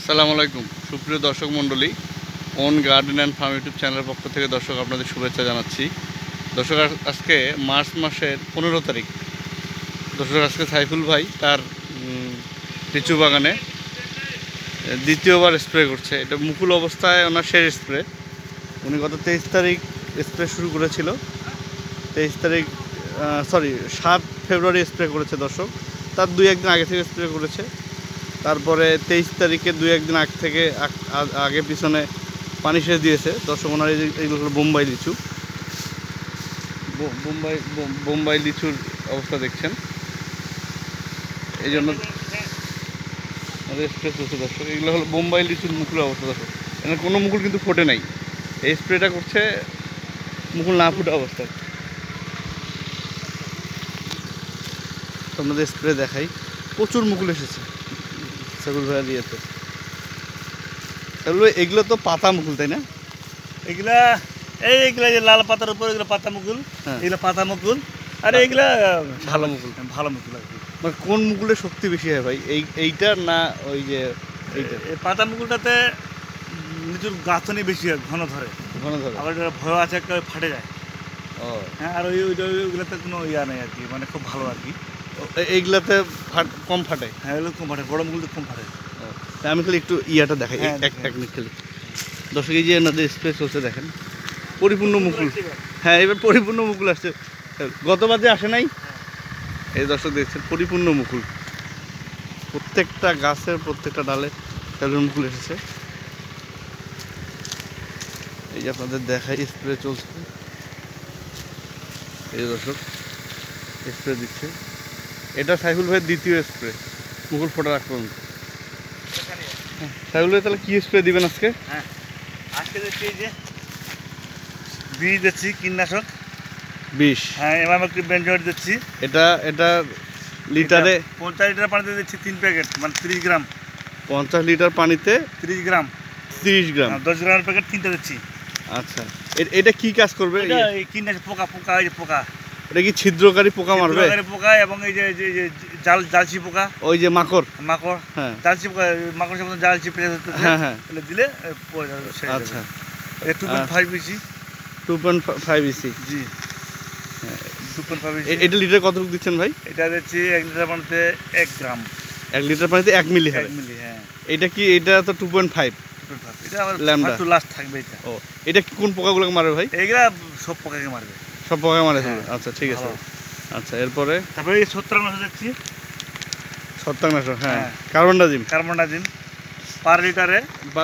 আসসালামু আলাইকুম সুপ্রিয় দর্শক মণ্ডলী, own garden and farm YouTube চ্যানেলের পক্ষ থেকে দর্শক আপনাদের শুভেচ্ছা জানাচ্ছি। দর্শক আজকে মার্চ মাসের 15 তারিখ। দর্শক আজকে সাইফুল ভাই তার লিচু বাগানে দ্বিতীয়বার স্প্রে করছে। এটা মুকুল অবস্থায় ওনার শেষ স্প্রে। উনি গত 23 তারিখ স্প্রে শুরু করেছিল। 7 ফেব্রুয়ারি স্প্রে করেছে দর্শক। তার 2-1 দিন আগে থেকে স্প্রে করেছে। তারপরে 23 তারিখে 2-1 দিন আগে পিছনে পানি সেচ দিয়েছে দর্শক। ওনার এইগুলো হলো বোম্বাই লিচু। বোম্বাই লিচুর অবস্থা দেখছেন, এই জন্য স্প্রে করছে দর্শক। এগুলো হলো বোম্বাই লিচুর মুকুলের অবস্থা দর্শক। এখানে কোনো মুকুল কিন্তু ফোটে নাই। এই স্প্রেটা করছে মুকুল না ফুটা অবস্থায়। আপনাদের স্প্রে দেখাই, প্রচুর মুকুল এসেছে সাইফুল ভাইয়া দিয়েছে। এগুলো তো পাতা মুকুল, তাই না? এগুলা এইগুলা যে লাল পাতার উপর এগুলো পাতা মুকুল, এগুলো পাতা মুকুল, আর এইগুলা ভালো মুকুল। ভালো মুকুল আর কি। মানে কোন মুকুলের শক্তি বেশি হয় ভাই, এইটার না ওই যে এইটা? এই পাতা মুকুলটাতে লিচুর গাছনি বেশি হয়, ঘন ধরে। আবার এটা ভয় আছে, একটা ফাটে যায়। ও হ্যাঁ, আর ওইগুলোতে কোনো ইয়া নেই আর কি, মানে খুব ভালো আর কি। এইগুলাতে কম ফাটে। হ্যাঁ, এগুলো কম ফাটে, বড় মুকুলতে কম ফাটে। আমি খালি একটু ইয়াটা দেখাই, হ্যাঁ, এক মিনিট খালি। দর্শক এই যে এনাদের স্প্রে চলছে দেখেন, পরিপূর্ণ মুকুল। হ্যাঁ, এবার পরিপূর্ণ মুকুল আসছে। গতবার যে আসে নাই, এই দর্শক দেখছেন পরিপূর্ণ মুকুল। প্রত্যেকটা গাছের প্রত্যেকটা ডালে তাদের মুকুল এসেছে। এই যে আপনাদের দেখাই স্প্রে চলছে। এই যে দর্শক স্প্রে দিচ্ছে। এটা সাইফুল ভাইয়ের দ্বিতীয় স্প্রে মুকুল ফোটা রাখবেন। সাইফুল ভাই তাহলে কি স্প্রে দিবেন আজকে? হ্যাঁ, আজকে দেখছি যে বীজ দিচ্ছি, কীটনাশক বিষ। হ্যাঁ, এবার একটু বেঞ্জয়েড দিচ্ছি। এটা লিটারে 50 লিটার পানিতে দিচ্ছি 3 প্যাকেট, মানে 30 গ্রাম। 50 লিটার পানিতে 30 গ্রাম। 30 গ্রাম। 10 গ্রামের প্যাকেট 3টা দিচ্ছি। আচ্ছা, এটা কি কাজ করবে? এটা এই কীটনাশক পোকা, এই যে পোকা, এটা কি ছিদ্রকারী পোকা মারবে? ছিদ্রকারী পোকা, এবং এই যে জালচি পোকা, ওই যে মাকড়। হ্যাঁ, জালচি পোকা, মাকড় সাথে জালচি পেঁচে হ্যাঁ এগুলো দিলে পড়ে যাবে। আচ্ছা, এটা 2.5 ইসি। 2.5 ইসি। জি, 2.5 ইসি। এটা লিটারে কতটুকু দিচ্ছেন ভাই? এটা দিচ্ছি 1 লিটার পানিতে 1 গ্রাম। 1 লিটার পানিতে 1 মিলি হয়। 1 মিলি, হ্যাঁ। এটা তো 2.5। এটা আবার ল্যামডা একটু লাস্ট থাকবে এটা। ও, এটা কোন পোকাগুলোকে মারবে ভাই? এইগুলা সব পোকাকে মারবে। সব পোকা মারে? হ্যাঁ। আচ্ছা, ঠিক আছে। আচ্ছা, এরপরে তারপরে এই ছত্রাকনাশক দিচ্ছি। ছত্রাকনাশক, হ্যাঁ, হ্যাঁ। কার্বনডাজিম পার লিটারে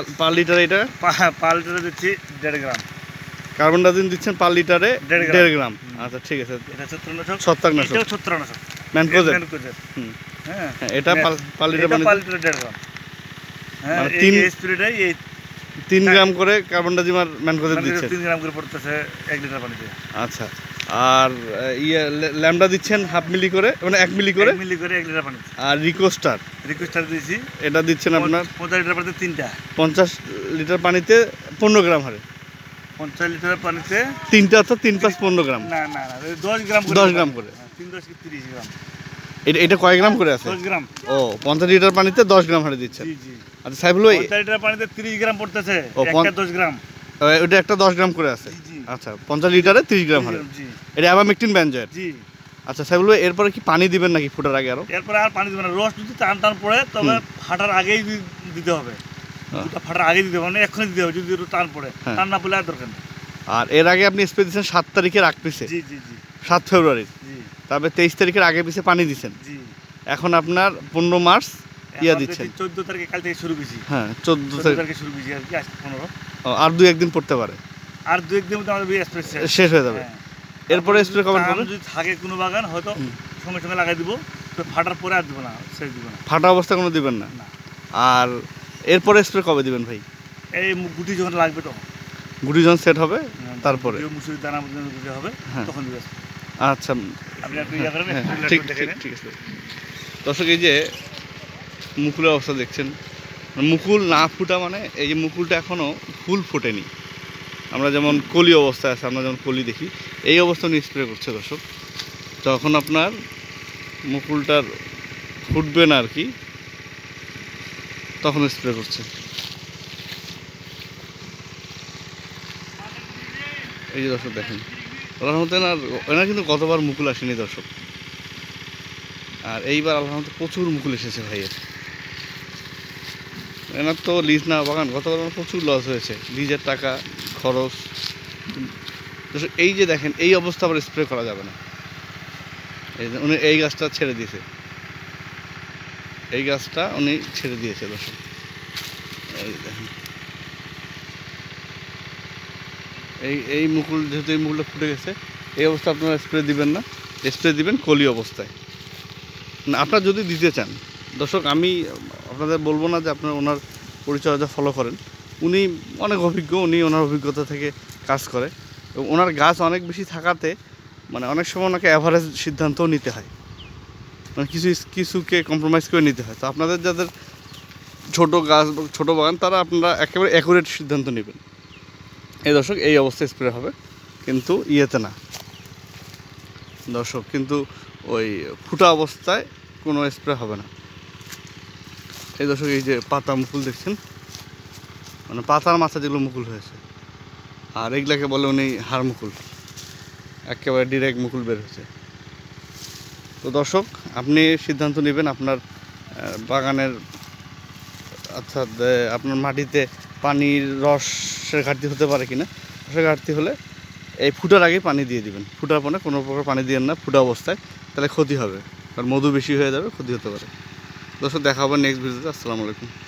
এটা পার লিটারে দিচ্ছি 1.5 গ্রাম। কার্বনডাজিম দিচ্ছেন পার লিটারে 1.5 গ্রাম। আচ্ছা, ঠিক আছে। এটা ছত্রাকনাশক। ছত্রাকনাশক, ছত্রাকনাশক ম্যানকোজেব। হ্যাঁ, এটা পার লিটার পানিতে 1.5 গ্রাম। হ্যাঁ, মানে এই স্প্রেটাই এই 3 গ্রাম করে কার্বনডাজিম আর ম্যানকোজেব দিচ্ছেন। 3 গ্রাম করে পড়তেছে 1 লিটার পানিতে। আচ্ছা, আর ল্যামডা দিচ্ছেন 1/2 মিলি করে, মানে 1 মিলি করে 1 মিলি করে 1 লিটার পানিতে। আর রিকোস্টার দিয়েছি, এটা দিচ্ছেন আপনার 50 লিটার পানিতে 3টা। 50 লিটার পানিতে 15 গ্রাম হারে। 50 লিটার পানিতে 3টা, অর্থাৎ 3 + 15 গ্রাম। না, 10 গ্রাম করে। 10 গ্রাম করে। 3 10 কি 30 গ্রাম। এটা কয় গ্রাম করে আছে? 10 গ্রাম। ও, 50 লিটার পানিতে 10 গ্রাম হারে দিচ্ছেন। জি, জি। আচ্ছা সাইফুল ভাই, 50 লিটার পানিতে 30 গ্রাম পড়তেছে, ও, একটা 10 গ্রাম। ওটা একটা 10 গ্রাম করে আছে। জি। আচ্ছা, 50 লিটারে 30 গ্রাম হারে। জি, এটা অ্যাবামেকটিন বেনজয়েড। জি। আচ্ছা সাইফুল ভাই, এরপরে কি পানি দিবেন নাকি ফুটার আগে আরো? এরপরে আর পানি দিবেন না। রস যদি টান পড়ে তবে ফাটার আগেই দিতে হবে। দুটো ফাটার আগে দিতে হবে, মানে এখনই দিতে হবে যদি টান পড়ে। টান না পড়লে আর দরকার নেই। আর এর আগে আপনি স্প্রে দিয়েছেন 7 তারিখের আগ পিছে। জি, জি, জি। 7 ফেব্রুয়ারি। জি। তারপরে 23 তারিখের আগে পিছে পানি দিচ্ছেন। জি। এখন আপনার 15 মার্চ দিচ্ছেন। 14 তারিখে কাল থেকে শুরু করেছি। হ্যাঁ, 14 তারিখে শুরু করেছি আর কি, আজকে 15। আর 2-1 দিন পড়তে পারে। আর 2-1 দিনের মধ্যে আমাদের স্প্রে শেষ হয়ে যাবে। এরপরে স্প্রে কবে করবেন? যদি থাকে কোনো বাগান হয়তো সঙ্গে সঙ্গে লাগাই দিব, তো ফাটার পরে আর দিব না, শেষ দিব না। ফাটা অবস্থা কোনো দিবেন না। আর এরপরে স্প্রে কবে দিবেন ভাই? এই গুটি যখন লাগবে তখন, গুটি যখন সেট হবে তারপরে মুসুরির দানা গুটি হবে তখন দিবে। আচ্ছা, আপনি একটু ইয়া করবেন, ঠিক আছে। দর্শক এই যে মুকুলের অবস্থা দেখছেন, মুকুল না ফুটা মানে এই যে মুকুলটা এখনও ফুল ফোটেনি। আমরা যেমন কলি অবস্থায় আছে, আমরা যেমন কলি দেখি, এই অবস্থা নিয়ে স্প্রে করছে দর্শক। যখন আপনার মুকুলটার ফুটবে না আর কি, তখন স্প্রে করছে। এই যে দর্শক দেখেন, আল্লাহর রহমতে এনার কিন্তু গতবার মুকুল আসেনি দর্শক, আর এইবার আল্লাহর রহমতে প্রচুর মুকুল এসেছে ভাইয়ের। এনার তো লিজ না বাগান, গতবার আমার প্রচুর লস হয়েছে, লিজের টাকা খরচ। দর্শক এই যে দেখেন, এই অবস্থা আবার স্প্রে করা যাবে না। এই যে উনি এই গাছটা ছেড়ে দিয়েছে, এই গাছটা উনি ছেড়ে দিয়েছে দর্শক। এই দেখেন, এই মুকুল, যেহেতু এই মুকুলটা ফুটে গেছে, এই অবস্থা আপনারা স্প্রে দিবেন না, স্প্রে দিবেন কলি অবস্থায়। না আপনারা যদি দিতে চান দর্শক, আমি আপনাদের বলবো না যে আপনারা ওনার পরিচর্যা ফলো করেন, উনি অনেক অভিজ্ঞ, উনি ওনার অভিজ্ঞতা থেকে কাজ করে এবং ওনার গাছ অনেক বেশি থাকাতে মানে অনেক সময় ওনাকে অ্যাভারেজ সিদ্ধান্তও নিতে হয়, মানে কিছুকে কম্প্রোমাইজ করে নিতে হয়। তো আপনাদের যাদের ছোটো গাছ, ছোটো বাগান, তারা আপনারা একেবারে অ্যাকুরেট সিদ্ধান্ত নেবেন। এই দর্শক এই অবস্থায় স্প্রে হবে, কিন্তু ইয়েতে না দর্শক, কিন্তু ওই ফুটা অবস্থায় কোনো স্প্রে হবে না। এই দর্শক এই যে পাতা মুকুল দেখছেন, মানে পাতার মাথা যেগুলো মুকুল হয়েছে, আর এগুলাকে বলে উনি হাড় মুকুল, একেবারে ডিরেক্ট মুকুল বের হয়েছে। তো দর্শক আপনি সিদ্ধান্ত নেবেন আপনার বাগানের, অর্থাৎ আপনার মাটিতে পানির রসের ঘাটতি হতে পারে কিনা। রসের ঘাটতি হলে এই ফুটার আগে পানি দিয়ে দিবেন, ফুটার পরে কোনো প্রকার পানি দিবেন না ফুটা অবস্থায়, তাহলে ক্ষতি হবে, কারণ মধু বেশি হয়ে যাবে, ক্ষতি হতে পারে। দর্শক দেখা হবে নেক্সট ভিডিওতে। আসসালামু আলাইকুম।